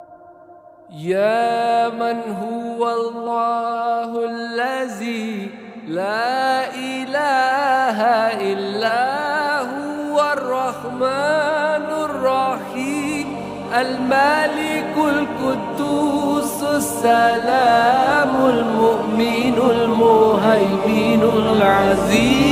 يا من هو الله الذي لا إله إلا هو الرحمن الرحيم الملك القدوس السلام المؤمن المهيمن العزيز